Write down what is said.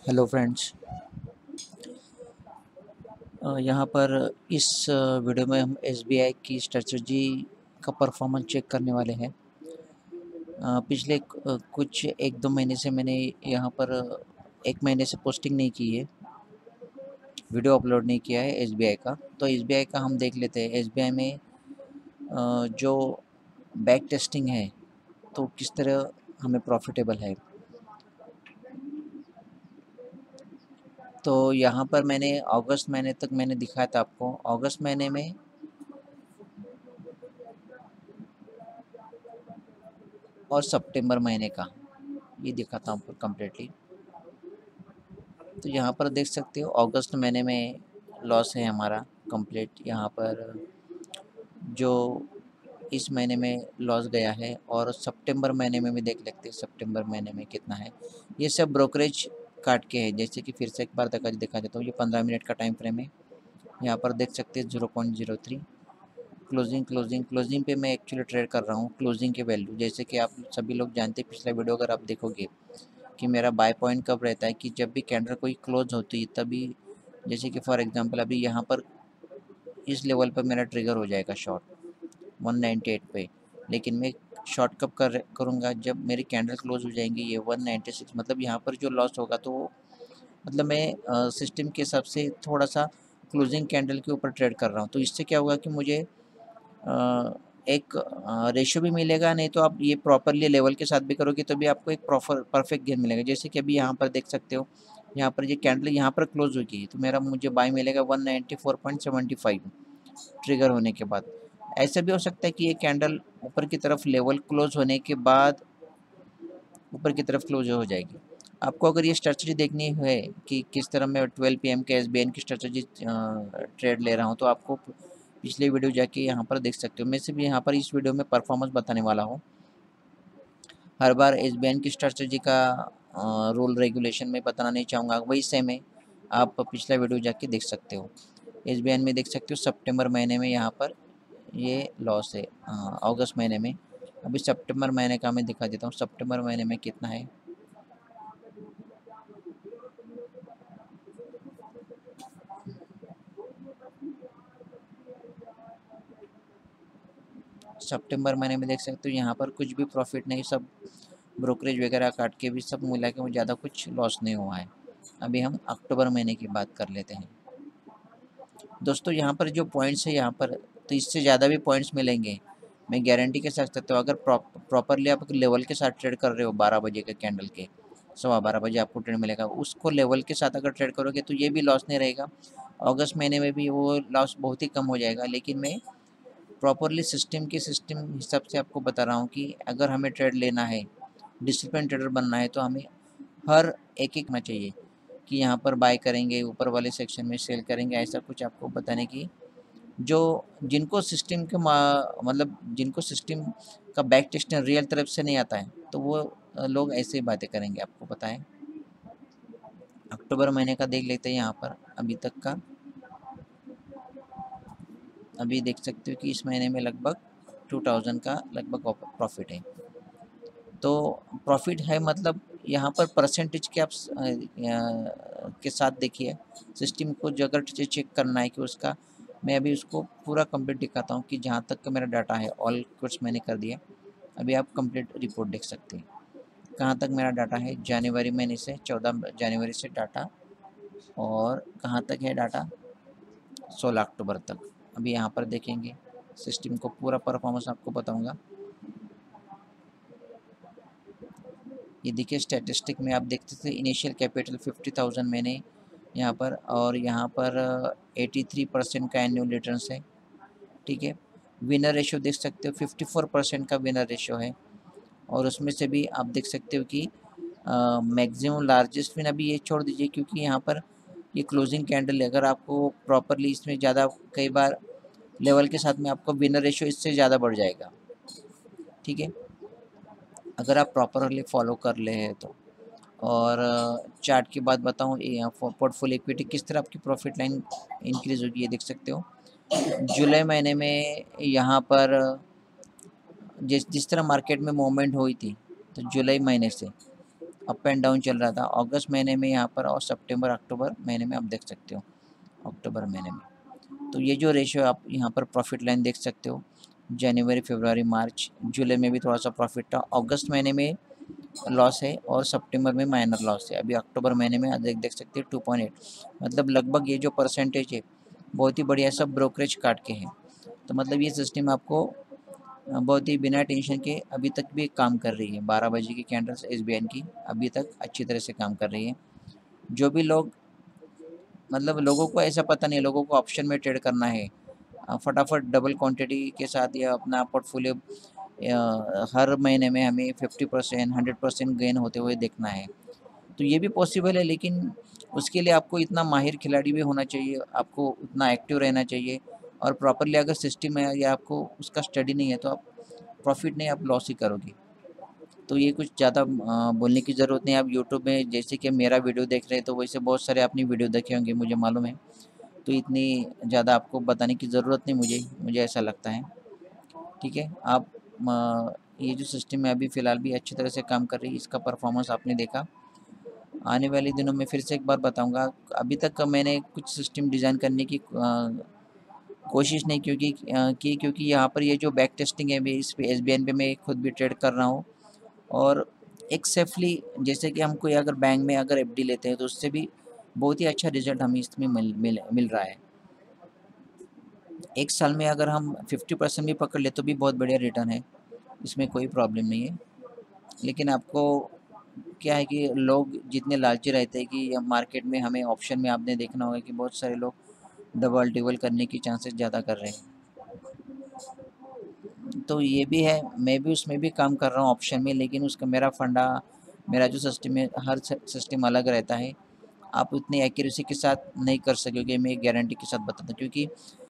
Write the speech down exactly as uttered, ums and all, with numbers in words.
Hello friends, यहाँ पर इस वीडियो में हम एस बी आई की स्ट्रेटजी का परफॉर्मेंस चेक करने वाले हैं। पिछले कुछ एक दो महीने से मैंने यहाँ पर एक महीने से पोस्टिंग नहीं की है, वीडियो अपलोड नहीं किया है एस बी आई का। तो एस बी आई का हम देख लेते हैं। एस बी आई में जो बैक टेस्टिंग है तो किस तरह हमें प्रॉफिटेबल है। तो यहाँ पर मैंने अगस्त महीने तक मैंने दिखाया था आपको। अगस्त महीने में और सितंबर महीने का ये दिखाता हूँ कम्प्लीटली। तो यहाँ पर देख सकते हो अगस्त महीने में लॉस है हमारा कंप्लीट। यहाँ पर जो इस महीने में लॉस गया है और सितंबर महीने में भी देख लेते हैं सितंबर महीने में कितना है। ये सब ब्रोकरेज काट के है। जैसे कि फिर से एक बार दिखा दिखा देता हूँ। ये पंद्रह मिनट का टाइम फ्रेम है। यहाँ पर देख सकते हैं zero point zero three closing closing closing पे मैं एक्चुअली ट्रेड कर रहा हूँ क्लोजिंग के वैल्यू। जैसे कि आप सभी लोग जानते हैं, पिछला वीडियो अगर आप देखोगे कि मेरा बाय पॉइंट कब रहता है कि जब भी कैंडल कोई क्लोज होती है तभी। जैसे कि फॉर एग्जांपल अभी यहाँ पर इस लेवल पर मेरा ट्रिगर हो जाएगा शॉर्ट वन नाइंटी एट पे, लेकिन मैं शॉर्ट कब कर करूँगा जब मेरी कैंडल क्लोज हो जाएंगी ये वन नाइंटी सिक्स। मतलब यहाँ पर जो लॉस होगा तो मतलब मैं सिस्टम के हिसाब से थोड़ा सा क्लोजिंग कैंडल के ऊपर ट्रेड कर रहा हूँ। तो इससे क्या होगा कि मुझे आ, एक रेशियो भी मिलेगा। नहीं तो आप ये प्रॉपरली लेवल के साथ भी करोगे तो भी आपको एक प्रॉपर परफेक्ट गेन मिलेगा। जैसे कि अभी यहाँ पर देख सकते हो, यहाँ पर ये कैंडल यहाँ पर क्लोज होगी तो मेरा मुझे बाय मिलेगा one ninety four point seven five trigger होने के बाद। ऐसा भी हो सकता है कि ये कैंडल ऊपर की तरफ लेवल क्लोज होने के बाद ऊपर की तरफ क्लोज हो जाएगी। आपको अगर ये स्ट्रेटजी देखनी है कि किस तरह मैं ट्वेल्व पी एम के एस बी आई की स्ट्रेटजी ट्रेड ले रहा हूँ तो आपको पिछले वीडियो जाके यहाँ पर देख सकते हो। मैं सिर्फ यहाँ पर इस वीडियो में परफॉर्मेंस बताने वाला हूँ। हर बार एस बी आई की स्ट्रेटजी का रूल रेगुलेशन में बताना नहीं चाहूँगा, वही सेम है। आप पिछला वीडियो जाके देख सकते हो। एस बी आई में देख सकते हो सितंबर महीने में यहाँ पर ये लॉस है। अगस्त महीने में, अभी सितंबर महीने का मैं दिखा देता हूँ सितंबर महीने में कितना है। सितंबर महीने में देख सकते हो यहाँ पर कुछ भी प्रॉफिट नहीं, सब ब्रोकरेज वगैरह काट के भी सब मिला के ज़्यादा कुछ लॉस नहीं हुआ है। अभी हम अक्टूबर महीने की बात कर लेते हैं दोस्तों। यहाँ पर जो पॉइंट्स है यहाँ पर तो इससे ज़्यादा भी पॉइंट्स मिलेंगे, मैं गारंटी के साथ सकता हूँ। अगर प्रॉपरली आप लेवल के साथ ट्रेड कर रहे हो बारह बजे के कैंडल के सवा बारह बजे आपको ट्रेड मिलेगा, उसको लेवल के साथ अगर ट्रेड करोगे तो ये भी लॉस नहीं रहेगा। अगस्त महीने में भी वो लॉस बहुत ही कम हो जाएगा। लेकिन मैं प्रॉपरली सिस्टम के सिस्टम हिसाब से आपको बता रहा हूँ कि अगर हमें ट्रेड लेना है, डिसिप्लिन ट्रेडर बनना है तो हमें हर एक एक में चाहिए कि यहाँ पर बाय करेंगे, ऊपर वाले सेक्शन में सेल करेंगे। ऐसा कुछ आपको बताने की जो जिनको सिस्टम के मतलब जिनको सिस्टम का बैक टेस्टिंग रियल तरफ से नहीं आता है तो वो लोग ऐसे ही बातें करेंगे, आपको पता है। अक्टूबर महीने का देख लेते हैं यहाँ पर अभी तक का। अभी देख सकते हो कि इस महीने में लगभग टू थाउजेंड का लगभग प्रॉफिट है। तो प्रॉफिट है मतलब यहाँ पर परसेंटेज के आप के साथ देखिए सिस्टम को। जो अगर चेक करना है कि उसका, मैं अभी उसको पूरा कंप्लीट दिखाता हूँ कि जहाँ तक का मेरा डाटा है ऑल कुछ मैंने कर दिया। अभी आप कंप्लीट रिपोर्ट देख सकते हैं कहाँ तक मेरा डाटा है। जनवरी महीने से चौदह जनवरी से डाटा, और कहाँ तक है डाटा सोलह अक्टूबर तक। अभी यहाँ पर देखेंगे सिस्टम को पूरा परफॉर्मेंस आपको बताऊँगा। ये देखिए स्टैटिस्टिक में आप देखते थे इनिशियल कैपिटल फिफ्टी थाउजेंड मैंने यहाँ पर, और यहाँ पर एटी थ्री परसेंट का एनुअल रिटर्न्स है। ठीक है, विनर रेशियो देख सकते हो फिफ्टी फोर परसेंट का विनर रेशियो है। और उसमें से भी आप देख सकते हो कि मैक्सिमम लार्जेस्ट विन अभी ये छोड़ दीजिए क्योंकि यहाँ पर ये क्लोजिंग कैंडल है। अगर आपको प्रॉपरली इसमें ज़्यादा कई बार लेवल के साथ में आपको विनर रेशियो इससे ज़्यादा बढ़ जाएगा। ठीक है, अगर आप प्रॉपरली फॉलो कर ले हैं तो। और चार्ट की बात बताऊँ, पोर्टफोलियो इक्विटी किस तरह आपकी प्रॉफिट लाइन इंक्रीज होगी ये देख सकते हो। जुलाई महीने में यहाँ पर जिस जिस तरह मार्केट में मूवमेंट हुई थी तो जुलाई महीने से अप एंड डाउन चल रहा था अगस्त महीने में यहाँ पर, और सितंबर अक्टूबर महीने में आप देख सकते हो, अक्टूबर महीने में। तो ये जो रेशियो आप यहाँ पर प्रॉफिट लाइन देख सकते हो, जनवरी, फरवरी, मार्च, जुलाई में भी थोड़ा सा प्रॉफिट था, अगस्त महीने में लॉस है और सितंबर में माइनर लॉस है। अभी अक्टूबर महीने में देख देख सकते हैं टू पॉइंट एट, मतलब लगभग ये जो परसेंटेज है बहुत ही बढ़िया, सब ब्रोकरेज काट के हैं। तो मतलब ये सिस्टम आपको बहुत ही बिना टेंशन के अभी तक भी काम कर रही है। बारह बजे की कैंडल्स एसबीआई की अभी तक अच्छी तरह से काम कर रही है। जो भी लोग, मतलब लोगों को ऐसा पता नहीं है, लोगों को ऑप्शन में ट्रेड करना है, फटाफट डबल क्वांटिटी के साथ या अपना पोर्टफोलियो हर महीने में हमें fifty percent hundred percent gain होते हुए देखना है। तो ये भी पॉसिबल है, लेकिन उसके लिए आपको इतना माहिर खिलाड़ी भी होना चाहिए, आपको उतना एक्टिव रहना चाहिए, और प्रॉपरली अगर सिस्टम है या आपको उसका स्टडी नहीं है तो आप प्रॉफिट नहीं, आप लॉस ही करोगे। तो ये कुछ ज़्यादा बोलने की ज़रूरत नहीं। आप यूट्यूब में जैसे कि मेरा वीडियो देख रहे हैं तो वैसे बहुत सारे अपनी वीडियो देखे होंगे, मुझे मालूम है। तो इतनी ज़्यादा आपको बताने की ज़रूरत नहीं मुझे मुझे ऐसा लगता है। ठीक है, आप म, ये जो सिस्टम है अभी फ़िलहाल भी अच्छी तरह से काम कर रही है, इसका परफॉर्मेंस आपने देखा। आने वाले दिनों में फिर से एक बार बताऊंगा। अभी तक मैंने कुछ सिस्टम डिज़ाइन करने की अ, कोशिश नहीं क्योंकि अ, की क्योंकि यहाँ पर ये जो बैक टेस्टिंग है भी, इस पे एस बी आई पे मैं खुद भी ट्रेड कर रहा हूँ, और एक सेफली, जैसे कि हम कोई अगर बैंक में अगर एफ डी लेते हैं तो उससे भी बहुत ही अच्छा रिजल्ट हमें इसमें मिल मिल मिल रहा है। एक साल में अगर हम फिफ्टी परसेंट भी पकड़ ले तो भी बहुत बढ़िया रिटर्न है, इसमें कोई प्रॉब्लम नहीं है। लेकिन आपको क्या है कि लोग जितने लालची रहते हैं कि मार्केट में, हमें ऑप्शन में आपने देखना होगा कि बहुत सारे लोग डबल टिबल करने की चांसेस ज़्यादा कर रहे हैं। तो ये भी है, मैं भी उसमें भी काम कर रहा हूँ ऑप्शन में, लेकिन उसका मेरा फंडा, मेरा जो सिस्टम है, हर सिस्टम अलग रहता है। आप उतनी एक्यूरेसी के साथ नहीं कर सकोगे, मैं गारंटी के साथ बताता हूँ, क्योंकि